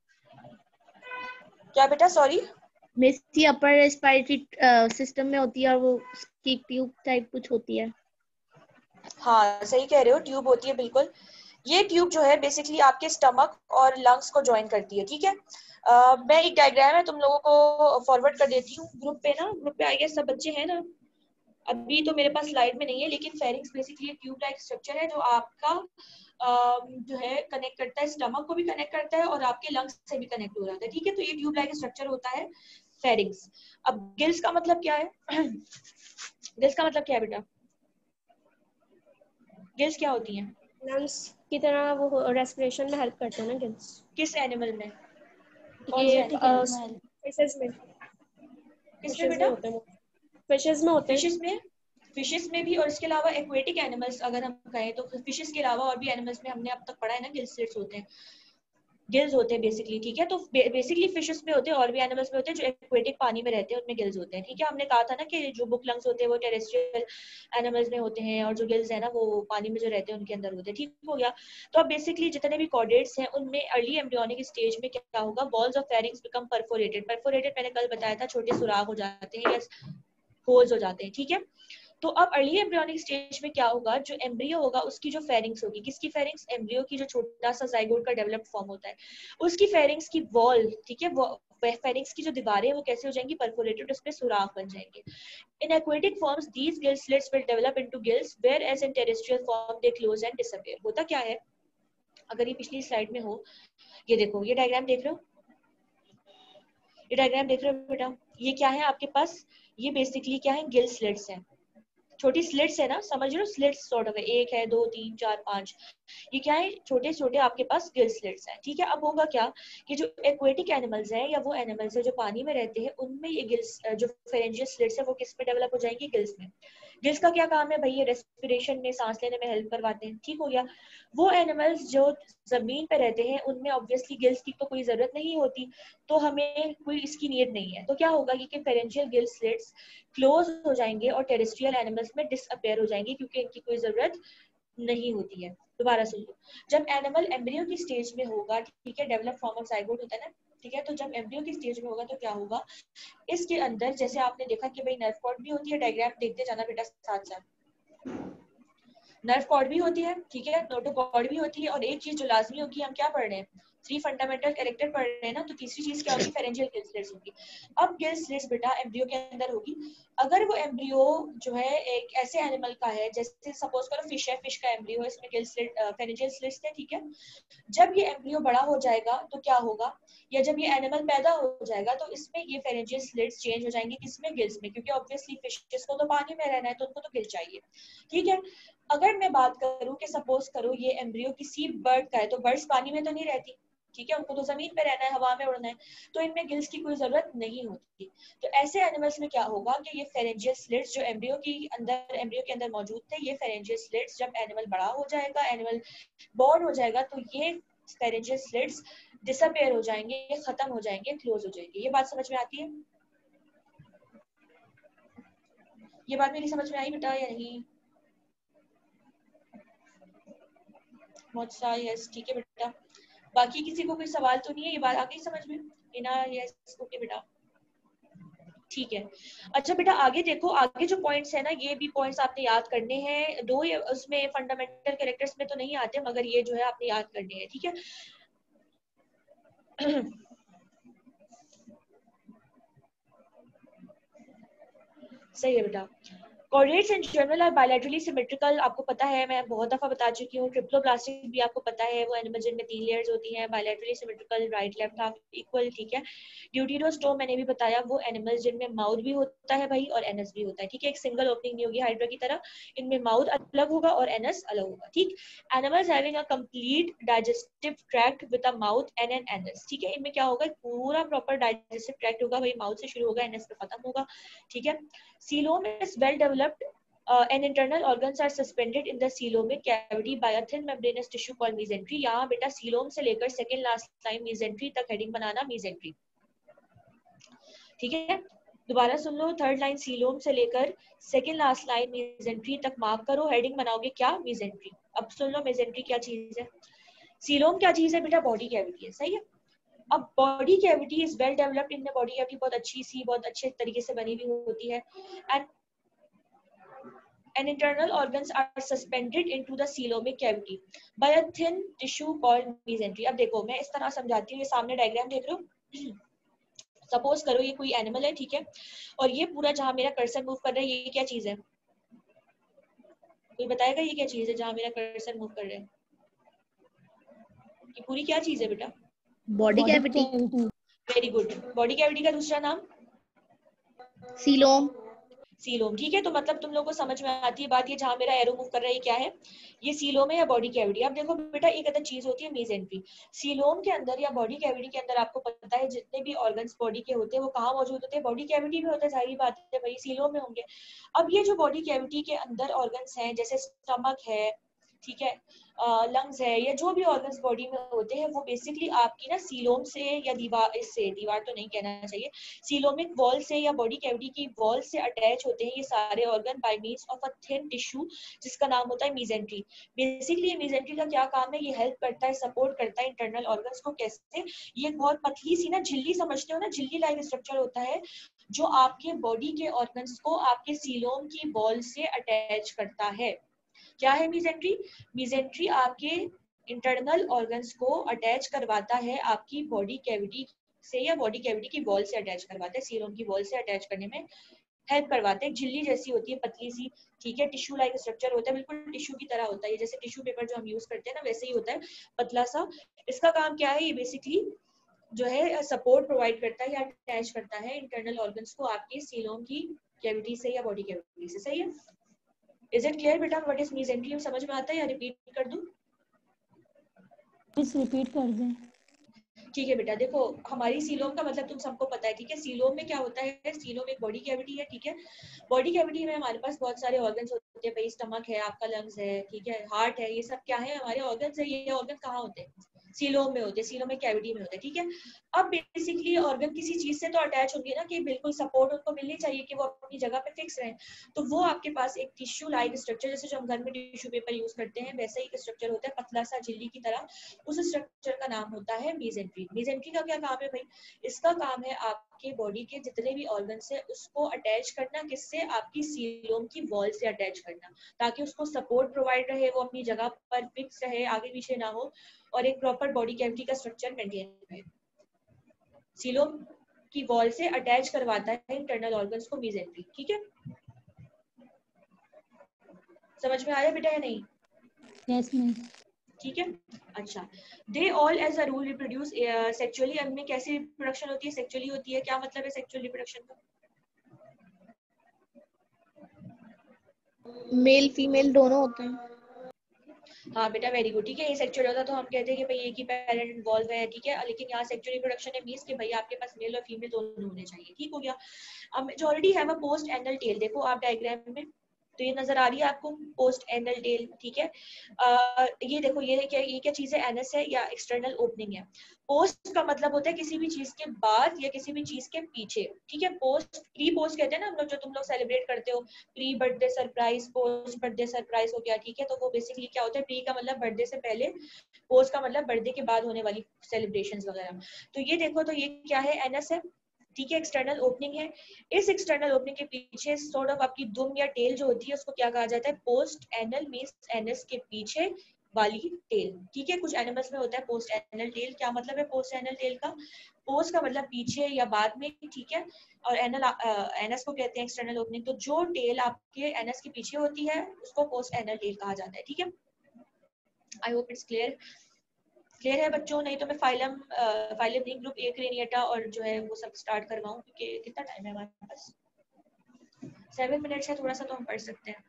क्या बेटा? सॉरी मिस, ये अपर रेस्पिरेटरी सिस्टम में होती है और वो उसकी ट्यूब टाइप कुछ होती है। हाँ सही कह रहे हो, ट्यूब होती है बिल्कुल। ये ट्यूब जो है बेसिकली आपके स्टमक और लंग्स को ज्वाइन करती है। ठीक है, uh, मैं एक डायग्राम है तुम लोगों को फॉरवर्ड कर देती हूँ ग्रुप पे ना। ग्रुप पे आई गेस सब बच्चे हैं ना? अभी तो मेरे पास स्लाइड में नहीं है, लेकिन pharynx basically tube like structure है जो आपका uh, जो है कनेक्ट करता है, स्टमक को भी कनेक्ट करता है और आपके लंग्स से भी कनेक्ट हो जाता है। ठीक है, तो ये ट्यूब लाइक स्ट्रक्चर होता है फेरिंक्स। अब गिल्स का मतलब क्या है? गिल्स का मतलब क्या है बेटा? गिल्स क्या होती हैं? लंग्स की तरह वो रेस्पिरेशन में हेल्प करते हैं ना गिल्स। किस एनिमल में? कौन ये से फिशेस में, किसमें बेटा? होते हैं, फिशेस में होते हैं। फिशेस में, फिशेस में भी, और इसके अलावा एक्वेटिक एनिमल्स अगर हम कहें तो फिशेस के अलावा और भी एनिमल्स में हमने अब तक पढ़ा है ना, गिल स्लिट्स होते हैं, गिल्स होते हैं बेसिकली। ठीक है, तो बेसिकली फिशेस में होते हैं और भी एनिमल्स में होते हैं जो एक्वेटिक पानी में रहते हैं, उनमें गिल्स होते हैं। ठीक है, हमने कहा था ना कि जो बुक लंग्स होते हैं वो टेरेस्ट्रियल एनिमल्स में होते हैं और जो गिल्स है ना वो पानी में जो रहते हैं उनके अंदर होते हैं। ठीक हो गया। तो अब बेसिकली जितने भी कॉर्डेट्स हैं उनमें अर्ली एम्ब्रियोनिक स्टेज में क्या होगा? Walls of pharynx become perforated. Perforated मैंने कल बताया था, छोटे सुराख हो जाते हैं या होल्स हो जाते हैं। ठीक है, तो अब अर्ली एम्ब्रियोनिक स्टेज में क्या होगा? जो एम्ब्रियो होगा उसकी जो फेरिंग्स होगी, किसकी फेरिंग्स? एम्ब्रियो की जो छोटा सा जाइगोट का डेवलप्ड फॉर्म होता है उसकी फेरिंग्स की वॉल, ठीक है, वो फेरिंग्स की जो दीवारें वो कैसे हो जाएंगी? परफोरेटेड, उसमें सुराख बन जाएंगे। In aquatic forms these gill slits will develop into gills whereas in terrestrial form they close and disappear. होता क्या है? अगर ये पिछली स्लाइड में हो, ये देखो, ये डायग्राम देख रहे हो, ये डायग्राम देख रहे हो बेटा? ये क्या है आपके पास? ये बेसिकली क्या है? गिल स्लिट्स हैं, छोटी स्लिट्स है ना, समझ रहे हो? स्लिट्स सॉर्ट ऑफ है, एक है, दो, तीन, चार, पांच, ये क्या है? छोटे छोटे आपके पास गिल स्लिट्स हैं। ठीक है, अब होगा क्या कि जो एक्वेटिक एनिमल्स हैं या वो एनिमल्स है जो पानी में रहते हैं, उनमें ये गिल्स जो फेरेंजियल स्लिट्स है वो किस में डेवलप हो जाएंगी? गिल्स में। गिल्स का क्या काम है भाई? ये रेस्पिरेशन में, सांस लेने में हेल्प करवाते हैं। ठीक हो गया। वो एनिमल्स जो जमीन पे रहते हैं उनमें ऑब्वियसली गिल्स की तो कोई जरूरत नहीं होती, तो हमें कोई इसकी नीड नहीं है। तो क्या होगा कि फेरेंजियल गिल स्लिट्स क्लोज हो जाएंगे और टेरेस्ट्रियल एनिमल्स में डिसअपेयर हो जाएंगे क्योंकि इनकी कोई जरूरत नहीं होती है। दोबारा सुन लो, जब एनिमल एम्ब्रियो की स्टेज में होगा, ठीक है, डेवलप फॉर्म ऑफ जाइगोट होता है ना, ठीक है, तो जब एम्ब्रियो की स्टेज में होगा तो क्या होगा? इसके अंदर जैसे आपने देखा कि भाई नर्व कॉर्ड भी होती है, डायग्राम देखते जाना बेटा साथ साथ, नर्व कॉर्ड भी होती है, ठीक है, नोटोकॉर्ड भी होती है, और एक चीज जो लाजमी होगी, हम क्या पढ़ रहे हैं? थ्री फंडामेंटल कैरेक्टर पढ़ रहे हैं ना, तो तीसरी चीज क्या होगी? फेरेंजियल गिल स्लिट्स होगी। अब गिल स्लिट्स बेटा एम्ब्रियो के अंदर होगी। अगर वो एम्ब्रियो जो है एक ऐसे एनिमल का है, जैसे सपोज करो फिश है, फिश का एम्ब्रियो है, इसमें गिल स्लिट फेरेंजियल स्लिट्स है, ठीक है। जब ये एम्ब्रियो बड़ा हो जाएगा तो क्या होगा? या जब ये एनिमल पैदा हो जाएगा तो इसमें ये फेरेंजियल स्लिट्स चेंज हो जाएंगे, किसमें? गिल्स में, क्योंकि ऑब्वियसली फिशेस को तो पानी में रहना है तो उनको तो गिल चाहिए। ठीक है, अगर मैं बात करूं कि सपोज करो ये एम्ब्रियो किसी बर्ड का है, तो बर्ड्स पानी में तो नहीं रहती, ठीक है, उनको तो जमीन पे रहना है, हवा में उड़ना है, तो इनमें गिल्स की कोई जरूरत नहीं होती। तो ऐसे एनिमल्स में क्या होगा कि ये फेरेंजियल स्लिट्स जो एम्ब्रियो की अंदर एम्ब्रियो के अंदर मौजूद थे, ये फेरेंजियल स्लिट्स जब एनिमल बड़ा हो जाएगा, एनिमल बॉर्न हो जाएगा, तो ये फेरेंजियल स्लिट्स डिसअपियर हो जाएंगे, ये खत्म हो जाएंगे, क्लोज हो जाएंगे। ये बात समझ में आती है? ये बात मेरी समझ में आई बेटा या नहीं? मोत्सा यस, ठीक है बेटा। बाकी किसी को कोई सवाल तो नहीं है? ये बात आ गई समझ में? इना यस, ओके बेटा, ठीक है। अच्छा बेटा आगे देखो, आगे जो पॉइंट्स है ना, ये भी पॉइंट्स आपने याद करने हैं। दो ये उसमें फंडामेंटल कैरेक्टर्स में तो नहीं आते, मगर ये जो है आपने याद करने हैं, ठीक है। सही है बेटा। Chordates in general are bilaterally symmetrical, आपको पता है, मैं बहुत दफा बता चुकी हूँ। ट्रिप्लोब्लास्टिक भी आपको पता है, वो एनिमल जिनमें तीन लेयर्स होती हैं, bilaterally symmetrical, right left half equal, ठीक है। ड्यूटेरोस्टोम मैंने भी बताया, वो एनिमल्स जिनमें माउथ भी होता है भाई और एनस भी होता है, ठीक है। एक सिंगल ओपनिंग नहीं होगी हाइड्रा की तरह, इनमें माउथ अलग होगा और एनस अलग होगा, ठीक। Animals having a complete digestive tract with a mouth and an anus, ठीक है। इनमें क्या होगा, पूरा प्रॉपर डाइजेस्टिव ट्रैक्ट होगा भाई, माउथ से शुरू होगा, एनस पे खत्म होगा, ठीक है। Coelom is well developed uh, and internal organs are suspended in the coelomic cavity by a thin membranous tissue called mesentery। यहाँ बेटा coelom से लेकर second last line mesentery तक हेडिंग बनाना mesentery, ठीक है। दोबारा सुन लो, थर्ड लाइन coelom से लेकर second last line mesentery तक मार्क करो, हेडिंग बनाओगे क्या, mesentery। अब सुन लो mesentery क्या चीज है। coelom क्या चीज है बेटा, बॉडी कैविटी है, सही है। अब body cavity is well developed, इनमें बॉडी कैविटी बहुत अच्छी सी बहुत अच्छे तरीके से बनी हुई होती है। And and internal organs are suspended into the coelomic cavity by a thin tissue called mesentery। अब देखो मैं इस तरह समझाती हूँ, ये सामने डायग्राम देख रहे हो, सपोज करो ये कोई एनिमल है, ठीक है, और ये पूरा जहां मेरा कर्सर मूव कर रहा है, ये क्या चीज है, कोई बताएगा ये क्या चीज है जहां मेरा कर्सर मूव कर रहा है, ये पूरी क्या चीज है बेटा, body cavity, very good. Body cavity का दूसरा नाम सीलोम, सीलोम, ठीक है। तो मतलब तुम लोगों को समझ में आती है बात, ये जहां मेरा एरो मूव कर रहा है ये क्या है, ये सीलोम है या बॉडी कैविटी। अब देखो बेटा एक अदर चीज होती है मेसेंट्री। सीलोम के अंदर या बॉडी कैविटी के अंदर आपको पता है जितने भी ऑर्गन्स बॉडी के होते हैं वो कहाँ मौजूद होते हैं, बॉडी कैविटी में होते हैं, सारी बात है भाई, सीलोम में होंगे। अब ये जो बॉडी कैविटी के अंदर ऑर्गन्स हैं, जैसे स्टमक है, ठीक है, लंग्स है, या जो भी ऑर्गन्स बॉडी में होते हैं, वो बेसिकली आपकी ना सीलोम से या दीवार, इससे दीवार तो नहीं कहना चाहिए, सीलोमिक वॉल से या बॉडी कैविटी की वॉल से अटैच होते हैं ये सारे organ by means of a thin tissue जिसका नाम होता है मेसेंट्री। बेसिकली ये मेसेंट्री का क्या काम है, ये हेल्प करता है, सपोर्ट करता है इंटरनल ऑर्गन्स को। कैसे, ये बहुत पतली सी ना झिल्ली समझते हो ना, झिल्ली लाइक स्ट्रक्चर होता है जो आपके बॉडी के ऑर्गन्स को आपके सीलोम की वॉल से अटैच करता है। क्या है मेसेंट्री, मेसेंट्री आपके इंटरनल ऑर्गन्स को अटैच करवाता है आपकी बॉडी कैविटी से, या बॉडी कैविटी की वॉल से अटैच करवाता है, सीलोम की वॉल से अटैच करने में हेल्प करवाते हैं। झिल्ली जैसी होती है, पतली सी, ठीक है, टिश्यू लाइक स्ट्रक्चर होता है, बिल्कुल टिश्यू की तरह होता है, जैसे टिश्यू पेपर जो हम यूज करते हैं ना वैसे ही होता है, पतला सा। इसका काम क्या है, ये बेसिकली जो है सपोर्ट प्रोवाइड करता है या अटैच करता है इंटरनल ऑर्गन्स को आपके सीलोम की कैविटी से या बॉडी कैविटी से। सही है, इज इट क्लियर बेटा व्हाट इज मेसेंट्री, समझ में आता है या रिपीट कर दूं? प्लीज रिपीट कर दें। ठीक है बेटा, देखो हमारी सीलोम का मतलब तुम सबको पता है, ठीक है। सीलोम में क्या होता है, सीलोम एक बॉडी कैविटी है, ठीक है। बॉडी कैविटी में हमारे पास बहुत सारे ऑर्गन्स होते हैं भाई, स्टमक है आपका, लंग्स है, ठीक है, हार्ट है, ये सब क्या है हमारे ऑर्गन्स है। ये ऑर्गन कहाँ होते हैं, सीलोम में होते हैं, सीलोम में कैविटी में होते हैं, ठीक है। अब बेसिकली ऑर्गन किसी चीज से तो अटैच होंगे ना, कि बिल्कुल सपोर्ट उनको मिलनी चाहिए कि वो अपनी जगह पे फिक्स रहे, तो वो आपके पास एक टिश्यू लाइक स्ट्रक्चर, जैसे जो हम घर में टिश्यू पेपर यूज करते हैं वैसे ही स्ट्रक्चर होता है, पतला सा झिल्ली की तरह, उस स्ट्रक्चर का नाम होता है मेसेंट्री। मेसेंट्री का क्या काम है भाई, इसका काम है आपके बॉडी के जितने भी ऑर्गन्स है उसको अटैच करना, किससे, आपकी सीलोम की वॉल से अटैच करना, ताकि उसको सपोर्ट प्रोवाइड रहे, वो अपनी जगह पर फिक्स रहे, आगे पीछे ना हो, और एक प्रॉपर बॉडी कैविटी का स्ट्रक्चर मेंटेन रहे। सीलोम की वॉल से अटैच करवाता है इंटरनल ऑर्गन्स को मेसेंट्री, ठीक है। समझ में आया बेटा या नहीं? Yes ma'am. ठीक है, अच्छा। They all as a rule reproduce sexually. अब में कैसी रिप्रोडक्शन होती है, सेक्सुअली होती है। क्या मतलब है सेक्सुअल रिप्रोडक्शन का? मेल फीमेल दोनों होते हैं। हाँ बेटा वेरी गुड, ठीक है। ये सेक्सुअल होता तो हम कहते हैं कि भाई एक ही पेरेंट इन्वॉल्व है, ठीक है, लेकिन यहाँ सेक्सुअल रिप्रोडक्शन है मींस कि भाई आपके पास मेल और फीमेल दोनों होने चाहिए, ठीक हो गया। अब majority have a post anal tail, देखो आप डायग्राम में तो ये नजर आ रही है आपको पोस्ट एनल टेल, ठीक है। आ, ये देखो ये क्या, ये क्या चीज है, एनस है या एक्सटर्नल ओपनिंग है। पोस्ट का मतलब होता है किसी भी चीज के बाद या किसी भी चीज के पीछे, ठीक है। पोस्ट प्री पोस्ट कहते हैं ना हम लोग, जो तुम लोग सेलिब्रेट करते हो, pre birthday surprise, post birthday surprise हो गया, ठीक है। तो वो बेसिकली क्या होता है, प्री का मतलब बर्थडे से पहले, पोस्ट का मतलब बर्थडे के बाद होने वाली सेलिब्रेशंस वगैरह। तो ये देखो तो ये क्या है, एनस है, ठीक है, एक्सटर्नल ओपनिंग है। इस एक्सटर्नल ओपनिंग के पीछे सॉर्ट ऑफ आपकी दुम या टेल जो होती है उसको क्या कहा जाता है, पोस्ट एनल मींस एनस के पीछे वाली टेल, ठीक है। कुछ एनिमल्स में होता है पोस्ट एनल टेल। क्या मतलब है पोस्ट एनल टेल का, पोस्ट का मतलब पीछे या बाद में, ठीक है, और एनल एनस को कहते हैं एक्सटर्नल ओपनिंग। तो जो टेल आपके एनस के पीछे होती है उसको पोस्ट एनल टेल कहा जाता है, ठीक है। I hope it's clear. Clear है बच्चों, नहीं तो मैं फाइलम फाइलम नहीं ग्रुप ए क्रेनिएटा और जो है वो सब स्टार्ट करवाऊं, क्योंकि कितना टाइम है हमारे पास, सेवन मिनट्स है, थोड़ा सा तो हम पढ़ सकते हैं।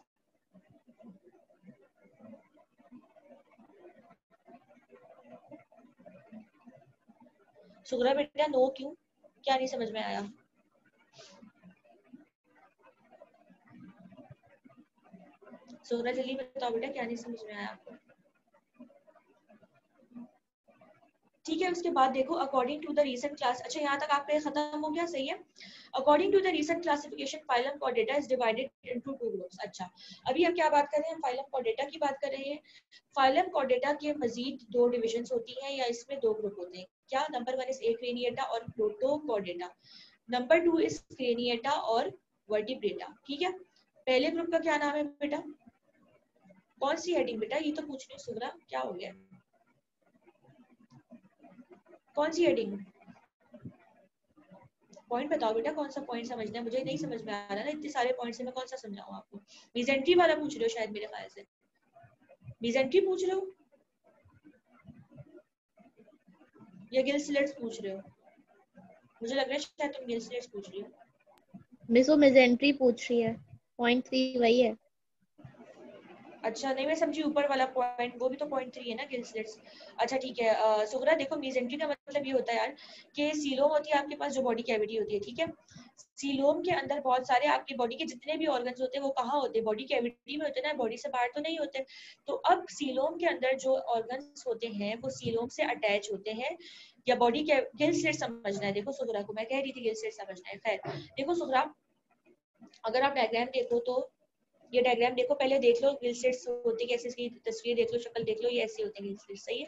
सुगरा बेटा नो क्यों, क्या नहीं समझ में आया? सुगरा जल्दी बताओ बेटा, क्या नहीं समझ में आया आपको? ठीक है, उसके बाद देखो according to the recent class, अच्छा यहाँ तक आपका खत्म हो गया, सही है। According to the recent classification phylum chordata is divided into two groups. अच्छा अभी हम क्या बात कर रहे हैं, हम फाइलम कॉर्डेटा की बात कर रहे हैं। फाइलम कॉर्डेटा के मजीद दो डिविजन्स होती हैं या इसमें दो ग्रुप होते हैं। क्या, number one is acraniata और protochordata, number two is craniata और वर्टिब्रेटा, ठीक है। पहले ग्रुप का क्या नाम है बेटा, कौन सी हेडिंग बेटा, ये तो पूछ रही हूँ सुगरा, क्या हो गया, कौन सी हेडिंग, पॉइंट बताओ बेटा, कौन सा पॉइंट समझना है, मुझे नहीं समझ में आ रहा ना इतने सारे पॉइंट से मैं कौन सा समझाऊं आपको। मीजेंट्री वाला पूछ रहे हो शायद, मेरे ख्याल से मीजेंट्री पूछ रहे हो या गिल स्लेट्स पूछ रहे हो, मुझे लग रहा है शायद तुम गिल स्लेट्स पूछ रही हो। मिस वो मेजेंट्री पूछ रही है, पॉइंट थ्री वही है। अच्छा नहीं मैं समझी ऊपर वाला पॉइंट, वो भी तो पॉइंट थ्री है ना, गिल स्लिट्स। अच्छा ठीक है uh, सुगरा देखो मीजेंट्री का मतलब ये होता है यार कि सीलोम होती है आपके पास, जो बॉडी कैविटी होती है, ठीक है। सीलोम के अंदर बहुत सारे आपकी बॉडी के जितने भी ऑर्गन्स होते हैं वो कहाँ होते हैं, बॉडी कैविटी में होते हैं ना, बॉडी से बाहर तो नहीं होते। तो अब सीलोम के अंदर जो ऑर्गन्स होते हैं वो सीलोम से अटैच होते हैं, या बॉडी के गिल स्लिट समझना है। देखो सुगरा को मैं कह रही थी गिल स्लिट समझना है, खैर देखो सुगरा अगर आप डायग्राम देखो तो ये डायग्राम देखो, पहले देख लो गिल स्लिट्स होती कैसे, इसकी तस्वीर देख लो, शक्ल देख लो, ये ऐसी होती है गिल स्लिट्स, सही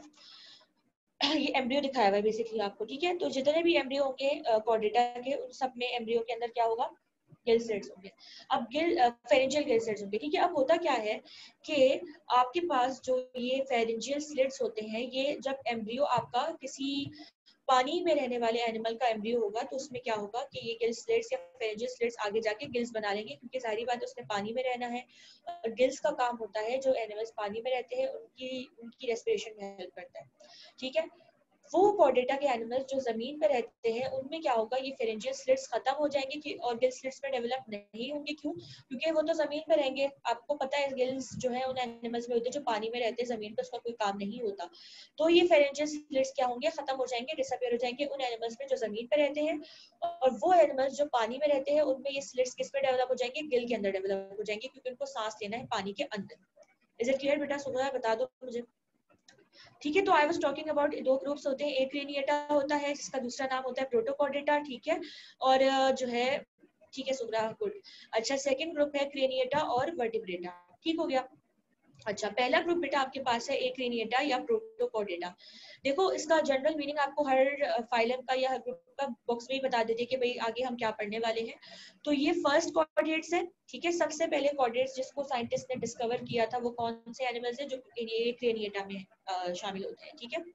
है। ये एम्ब्रियो दिखाया हुआ है बेसिकली आपको, ठीक है। तो जितने भी एम्ब्रियो होंगे कॉर्डेटा के, उन सब में एम्ब्रियो के अंदर क्या होगा, गिल स्लिट्स होंगे। अब गिल फेरेंजियल गिल स्लिट्स होंगे, ठीक है। अब होता क्या है कि आपके पास जो ये फेरेंजियल स्लिट्स होते हैं, ये जब एम्ब्रियो आपका किसी पानी में रहने वाले एनिमल का एम्ब्रियो होगा तो उसमें क्या होगा कि ये गिल स्लिट्स या फेरेंजियल स्लिट्स आगे जाके गिल्स बना लेंगे, क्योंकि सारी बात उसने पानी में रहना है। और गिल्स का काम होता है जो एनिमल्स पानी में रहते हैं उनकी उनकी रेस्पिरेशन में हेल्प करता है, ठीक है। वो कॉर्डेटा के एनिमल्स जो जमीन पे रहते हैं उनमें क्या होगा, ये फेरेंजियल स्लिट्स खत्म हो जाएंगे कि और गिल स्लिट्स में डेवलप नहीं होंगे, क्यों, क्योंकि वो तो जमीन पे रहेंगे। आपको पता है गिल्स जो है उन एनिमल्स में होते हैं जो पानी में रहते हैं, जमीन पे उसका कोई काम नहीं होता। तो ये फेरेंजियल स्लिट्स क्या होंगे, खत्म हो जाएंगे, डिसअपियर हो जाएंगे उन एनिमल्स में जो जमीन पे रहते हैं। और वो एनिमल्स जो पानी में रहते हैं उनमें ये स्लिट्स किस पे डेवलप हो जाएंगे, गिल के अंदर डेवलप हो जाएंगे, क्योंकि उनको सांस लेना है पानी के अंदर। इज इट क्लियर बेटा, सुना बता दो मुझे, ठीक है। तो आई वाज टॉकिंग अबाउट दो ग्रुप्स होते हैं, एक क्रेनिएटा होता है जिसका दूसरा नाम होता है प्रोटोकॉर्डेटा, ठीक है। और जो है ठीक है सुग्रा, गुड। अच्छा सेकंड ग्रुप है क्रेनिएटा और वर्टिब्रेटा, ठीक हो गया। अच्छा पहला ग्रुप बेटा आपके पास है एक क्रेनिएटा या प्रोटोकॉर्डेटा। देखो इसका जनरल मीनिंग आपको हर फाइलम का या हर ग्रुप का बॉक्स में ही बता देते कि भाई आगे हम क्या पढ़ने वाले हैं। तो ये फर्स्ट कॉर्डेट्स है, ठीक है। सबसे पहले कॉर्डेट्स जिसको साइंटिस्ट ने डिस्कवर किया था वो कौन से एनिमल्स है जो ये क्रेनिएटा में uh, शामिल होते हैं, ठीक है।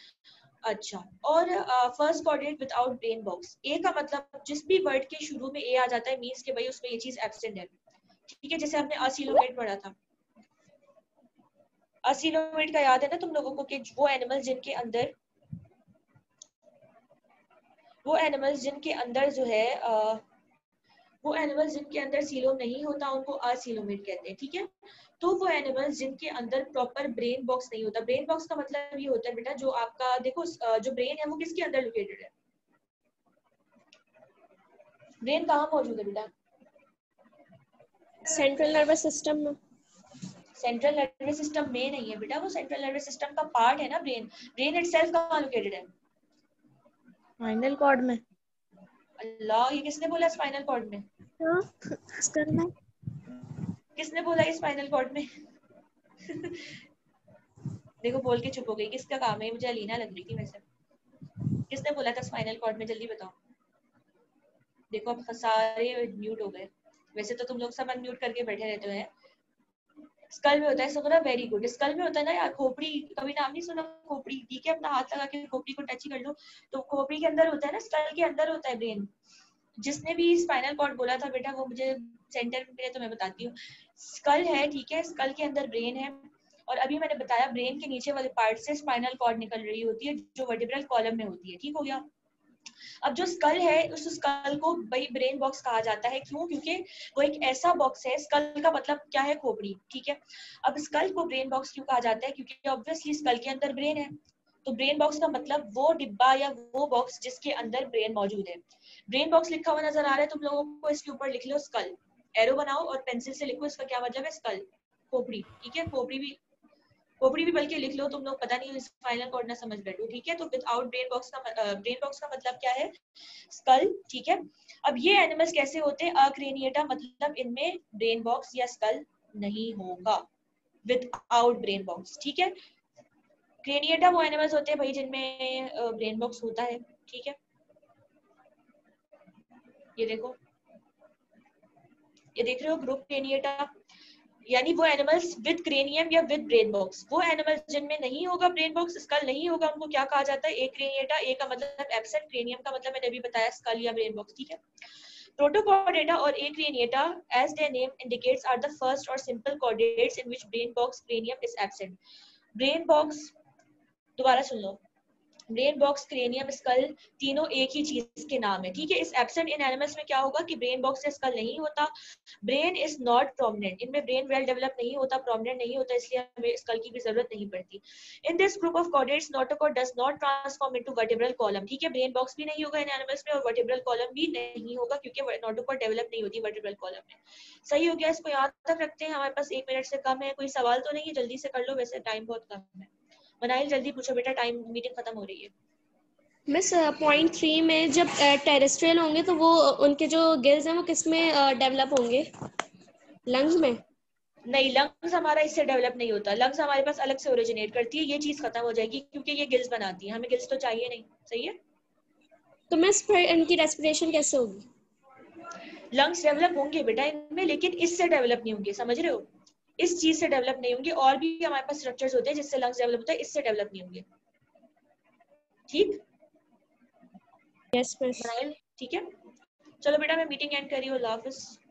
अच्छा और first chordate without brain box, A का मतलब जिस भी वर्ड के शुरू में ए आ जाता है मींस के भाई उसमें ये चीज एब्सेंट है, ठीक है। जैसे हमने असीलोमेट पढ़ा था, असीलोमेट का याद है ना तुम लोगों को कि वो एनिमल्स जिनके अंदर वो एनिमल्स जिनके अंदर जो है आ, वो एनिमल्स जिनके अंदर सीलोम नहीं होता उनको असीलोमेट कहते हैं, ठीक है। तो वो एनिमल्स जिनके अंदर प्रॉपर ब्रेन बॉक्स नहीं होता, ब्रेन बॉक्स का मतलब ये होता है बेटा जो आपका देखो जो ब्रेन है वो किसके अंदर लोकेटेड है, ब्रेन कहाँ मौजूद है बेटा? सेंट्रल नर्वस सिस्टम में। सेंट्रल नर्वस सिस्टम में नहीं है बेटा, वो सेंट्रल नर्वस सिस्टम का पार्ट है ना ब्रेन। ब्रेन इटसेल्फ कहाँ लोकेटेड है? स्पाइनल कॉर्ड में। अल्लाह, ये किसने बोला स्पाइनल कॉर्ड में? हाँ, करना किसने बोला ये स्पाइनल कॉर्ड में? देखो बोल के चुप हो गई, किसका काम है? मुझे अलीना लग रही थी वैसे। किसने बोला था स्पाइनल कॉर्ड में? जल्दी बताओ। देखो अब सारे म्यूट हो गए, वैसे तो तुम लोग सब अनम्यूट करके बैठे रहते हैं। स्कल में होता है, सुना? Very good. स्कल में होता है ना यार, खोपड़ी, कभी नाम नहीं सुना खोपड़ी? ठीक है, अपना हाथ लगा के खोपड़ी को टच ही कर लो, तो खोपड़ी के अंदर होता है ना, स्कल के अंदर होता है ब्रेन। जिसने भी स्पाइनल कॉर्ड बोला था बेटा वो मुझे सेंटर पे, तो मैं बताती हूँ। स्कल है, ठीक है, स्कल के अंदर ब्रेन है, और अभी मैंने बताया ब्रेन के नीचे वाले पार्ट से स्पाइनल कॉर्ड निकल रही होती है जो वर्टिब्रल कॉलम में होती है, ठीक हो गया। अब जो स्कल है उस स्कल को भाई ब्रेन बॉक्स कहा जाता है, क्यों? क्योंकि वो एक ऐसा बॉक्स है, स्कल का मतलब क्या है? खोपड़ी, ठीक है। अब स्कल को ब्रेन बॉक्स क्यों कहा जाता है? क्योंकि ऑब्वियसली स्कल के अंदर ब्रेन है, तो ब्रेन बॉक्स का मतलब वो डिब्बा या वो बॉक्स जिसके अंदर ब्रेन मौजूद है। ब्रेन बॉक्स लिखा हुआ नजर आ रहा है तुम लोगों को? इसके ऊपर लिख लो स्कल, एरो बनाओ और पेंसिल से लिखो इसका क्या मतलब है, स्कल, खोपड़ी, ठीक है। खोपड़ी भी खोपड़ी भी बल्कि लिख लो तुम लोग, पता नहीं स्पाइनल कॉर्ड ना समझ बैठो, ठीक है। तो विदाउट ब्रेन बॉक्स का ब्रेन बॉक्स का मतलब क्या है? स्कल, ठीक है। अब ये एनिमल्स कैसे होते हैं? अक्रेनिएटा, मतलब इनमें ब्रेन बॉक्स या स्कल नहीं होगा, विदाउट ब्रेन बॉक्स, ठीक है। क्रेनिएटा वो एनिमल्स होते हैं भाई जिनमें ब्रेन बॉक्स होता है, ठीक है। ये देखो, ये देख रहे हो ग्रुप क्रेनिएटा, यानी वो एनिमल्स विद क्रेनियम या विद ब्रेन बॉक्स। वो एनिमल्स जिनमें नहीं होगा ब्रेन बॉक्स, स्कल नहीं होगा, उनको क्या कहा जाता है? एक्रेनिएटा। ए का मतलब एब्सेंट, क्रेनियम का मतलब मैंने अभी बताया स्कल या ब्रेन बॉक्स, ठीक है। प्रोटोकॉर्डेटा और acraniata as their name indicates are the first or simple chordates in which brain box cranium is absent. Brain box, दोबारा सुन लो, ब्रेन बॉक्स, क्रेनियम, स्कल तीनों एक ही चीज के नाम है, ठीक है। इस एब्सेंट इन एनिमल्स में क्या होगा कि ब्रेन बॉक्स से स्कल नहीं होता, ब्रेन इज नॉट प्रोमिनेंट, इनमें ब्रेन वेल डेवलप नहीं होता, प्रोमिनेंट नहीं होता, इसलिए हमें स्कल की भी जरूरत नहीं पड़ती। In this group of chordates notochord does not transform into vertebral column, ठीक है। ब्रेन बॉक्स भी नहीं होगा इन एनिमल्स में और वर्टिब्रल कॉलम भी नहीं होगा क्योंकि नोटोकॉर्ड डेवलप नहीं होती वर्टिब्रल कॉलम में। सही हो गया, इसको याद तक रखते हैं। हमारे पास एक मिनट से कम है, कोई सवाल तो नहीं है? जल्दी से कर लो, वैसे टाइम बहुत कम है। बनाइल जल्दी पूछो बेटा, टाइम मीटिंग खत्म हो रही है। मिस पॉइंट थ्री में जब टेरेस्ट्रियल होंगे तो वो उनके जो गिल्स हैं वो किस में डेवलप होंगे? लंग्स में? नहीं, लंग्स हमारा इससे डेवलप नहीं होता, लंग्स हमारे पास अलग से ओरिजिनेट करती है, ये चीज खत्म हो जाएगी क्योंकि ये गिल्स बनाती है, हमें गिल्स तो चाहिए नहीं, सही है। तो मिस फिर इनकी रेस्पिरेशन कैसे होगी? लंग्स डेवलप होंगे बेटा इनमें, लेकिन इससे डेवलप नहीं होंगे, समझ रहे हो? इस चीज से डेवलप नहीं होंगे, और भी हमारे पास स्ट्रक्चर्स होते हैं जिससे लंग्स डेवलप होता है, इससे डेवलप नहीं होंगे, ठीक। Yes miss. ठीक है, चलो बेटा मैं मीटिंग एंड कर रही हूँ, अल्लाह हाफिज।